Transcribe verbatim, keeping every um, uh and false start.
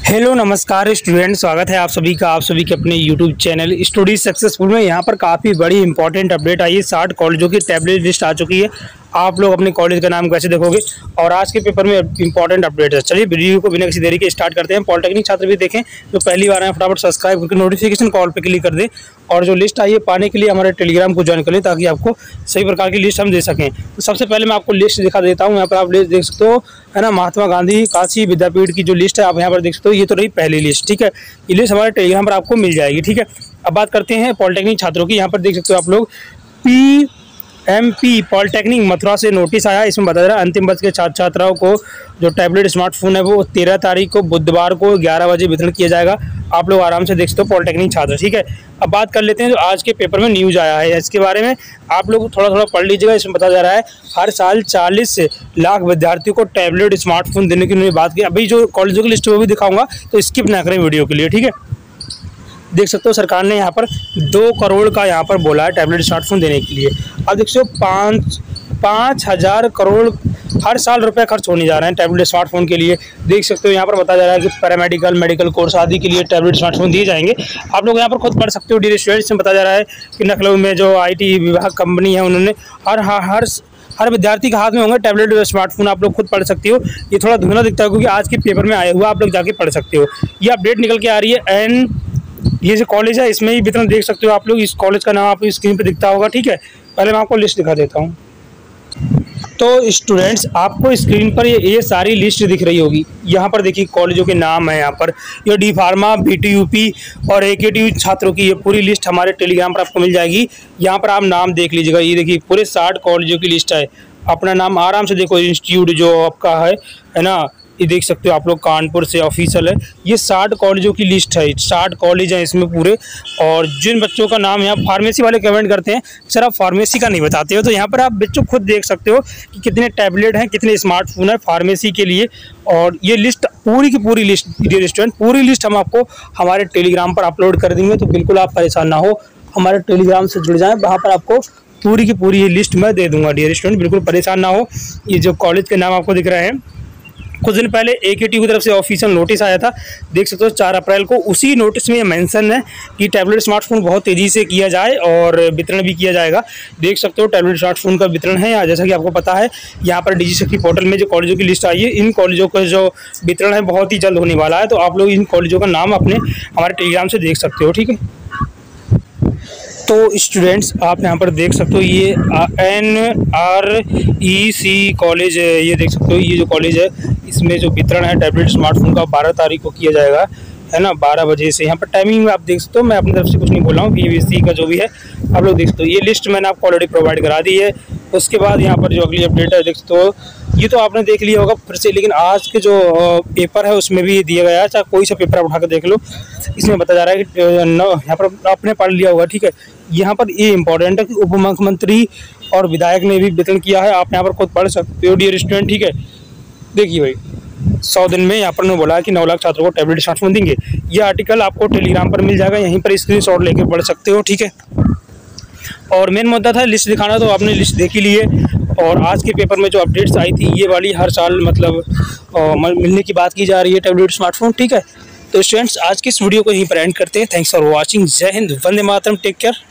Hello नमस्कार student, स्वागत है आप सभी का आप सभी के अपने यूट्यूब चैनल स्टडी सक्सेसफुल में। यहाँ पर काफ़ी बड़ी इंपॉर्टेंट अपडेट आई है। साठ कॉलेजों की टैबलेट लिस्ट आ चुकी है। आप लोग अपने कॉलेज का नाम कैसे देखोगे और आज के पेपर में इंपॉर्टेंट अपडेट है। चलिए वीडियो को बिना किसी देरी के स्टार्ट करते हैं। पॉलिटेक्निक छात्र भी देखें, जो पहली बार आए फटाफट सब्सक्राइब करके नोटिफिकेशन कॉल पे क्लिक कर दें और जो लिस्ट आई है पाने के लिए हमारे टेलीग्राम को ज्वाइन कर लें ताकि आपको सही प्रकार की लिस्ट हम दे सकें। तो सबसे पहले मैं आपको लिस्ट दिखा देता हूँ। यहाँ पर आप लिस्ट देख सकते हो, है ना। महात्मा गांधी काशी विद्यापीठ की जो लिस्ट है आप यहाँ पर देख सकते हो। ये तो रही पहली लिस्ट, ठीक है। ये लिस्ट हमारे टेलीग्राम पर आपको मिल जाएगी, ठीक है। अब बात करते हैं पॉलिटेक्निक छात्रों की। यहाँ पर देख सकते हो आप लोग, P M P polytechnic Mathura से नोटिस आया। इसमें बताया जा रहा है अंतिम वर्ष के छात्र छात्राओं को जो टैबलेट स्मार्टफोन है वो तेरह तारीख को बुधवार को ग्यारह बजे वितरण किया जाएगा। आप लोग आराम से देख सकते हो पॉलिटेक्निक छात्र, ठीक है। अब बात कर लेते हैं जो आज के पेपर में न्यूज़ आया है, इसके बारे में आप लोग थोड़ा थोड़ा पढ़ लीजिएगा। इसमें बताया जा रहा है हर साल चालीस लाख विद्यार्थियों को टैबलेट स्मार्टफोन देने की उन्होंने बात की। अभी जो कॉलेजों की लिस्ट वो भी दिखाऊंगा, तो स्किप ना करें वीडियो के लिए, ठीक है। देख सकते हो सरकार ने यहाँ पर दो करोड़ का यहाँ पर बोला है टैबलेट स्मार्टफोन देने के लिए। अब देख सकते हो पाँच पाँच हज़ार करोड़ हर साल रुपए खर्च होने जा रहे हैं टैबलेट स्मार्टफोन के लिए। देख सकते हो यहाँ पर बताया जा रहा है कि पैरामेडिकल मेडिकल कोर्स आदि के लिए टैबलेट स्मार्टफोन दिए जाएंगे। आप लोग यहाँ पर खुद पढ़ सकते हो। डियर स्टूडेंट्स में बताया जा रहा है कि लखनऊ में जो आई टी विभाग कंपनी है उन्होंने हर हर हर विद्यार्थी के हाथ में होंगे टैबलेट स्मार्टफोन। आप लोग खुद पढ़ सकते हो। ये थोड़ा धुंधला दिखता है क्योंकि आज के पेपर में आया हुआ, आप लोग जाके पढ़ सकते हो। ये अपडेट निकल के आ रही है। एन ये जो कॉलेज है इसमें ही वितरण देख सकते हो आप लोग। इस कॉलेज का नाम आपको स्क्रीन पे दिखता होगा, ठीक है। पहले मैं आपको लिस्ट दिखा देता हूँ। तो स्टूडेंट्स आपको स्क्रीन पर ये ये सारी लिस्ट दिख रही होगी। यहाँ पर देखिए कॉलेजों के नाम है। यहाँ पर ये D pharma, B T U P और ए के टी यू छात्रों की ये पूरी लिस्ट हमारे टेलीग्राम पर आपको मिल जाएगी। यहाँ पर आप नाम देख लीजिएगा। ये देखिए पूरे साठ कॉलेजों की लिस्ट है। अपना नाम आराम से देखो, इंस्टीट्यूट जो आपका है है ना, ये देख सकते हो आप लोग। कानपुर से ऑफिशियल है। ये साठ कॉलेजों की लिस्ट है। साठ कॉलेज हैं इसमें पूरे। और जिन बच्चों का नाम यहाँ फार्मेसी वाले कमेंट करते हैं सर आप फार्मेसी का नहीं बताते हो, तो यहाँ पर आप बच्चों खुद देख सकते हो कि कितने टैबलेट हैं, कितने स्मार्टफोन है फार्मेसी के लिए। और ये लिस्ट पूरी की पूरी लिस्ट, डियर स्टूडेंट, पूरी लिस्ट हम आपको हमारे टेलीग्राम पर अपलोड कर देंगे। तो बिल्कुल आप परेशान ना हो, हमारे टेलीग्राम से जुड़ जाएँ, वहाँ पर आपको पूरी की पूरी ये लिस्ट मैं दे दूँगा। डियर स्टूडेंट बिल्कुल परेशान ना हो। ये जो कॉलेज के नाम आपको दिख रहे हैं, कुछ दिन पहले ए के टी यू की तरफ से ऑफिशियल नोटिस आया था। देख सकते हो चार अप्रैल को। उसी नोटिस में ये मेंशन है कि टैबलेट स्मार्टफोन बहुत तेज़ी से किया जाए और वितरण भी किया जाएगा। देख सकते हो टैबलेट स्मार्टफोन का वितरण है। जैसा कि आपको पता है यहाँ पर डिजी शक्ति पोर्टल में जो कॉलेजों की लिस्ट आई है, इन कॉलेजों का जो वितरण है बहुत ही जल्द होने वाला है। तो आप लोग इन कॉलेजों का नाम अपने हमारे टेलीग्राम से देख सकते हो, ठीक है। तो स्टूडेंट्स आप यहाँ पर देख सकते हो ये N R E C college है। ये देख सकते हो ये जो कॉलेज है इसमें जो वितरण है टैबलेट स्मार्टफोन का बारह तारीख को किया जाएगा, है ना, बारह बजे से। यहाँ पर टाइमिंग में आप देख सकते हो। मैं अपनी तरफ से कुछ नहीं बोल रहा हूँ, बी वी सी का जो भी है आप लोग देख सकते हो। ये लिस्ट मैंने आपको ऑलरेडी प्रोवाइड करा दी है। उसके बाद यहाँ पर जो अगली अपडेट है देख सकते हो, ये तो आपने देख लिया होगा फिर से, लेकिन आज के जो पेपर है उसमें भी दिया गया है। चाहे कोई सा पेपर आप उठा कर देख लो, इसमें बताया जा रहा है कि यहाँ पर आपने पढ़ लिया होगा, ठीक है। यहाँ पर ये इंपॉर्टेंट है कि उप मुख्यमंत्री और विधायक ने भी वितरण किया है। आप यहाँ पर खुद पढ़ सकते हो, डियर स्टूडेंट, ठीक है। देखिए भाई, सौ दिन में यहाँ पर उन्होंने बोला कि नौ लाख छात्रों को टैबलेट स्मार्टफोन देंगे। ये आर्टिकल आपको टेलीग्राम पर मिल जाएगा, यहीं पर स्क्रीनशॉट लेकर पढ़ सकते हो, ठीक है। और मेन मुद्दा था लिस्ट दिखाना, तो आपने लिस्ट देख ही ली है। और आज के पेपर में जो अपडेट्स आई थी ये वाली हर साल मतलब मिलने की बात की जा रही है टैबलेट स्मार्टफोन, ठीक है। तो स्टूडेंट्स आज की इस वीडियो को यहीं पर एंड करते हैं। Thanks for watching. जय हिंद, वंदे मातरम, टेक केयर।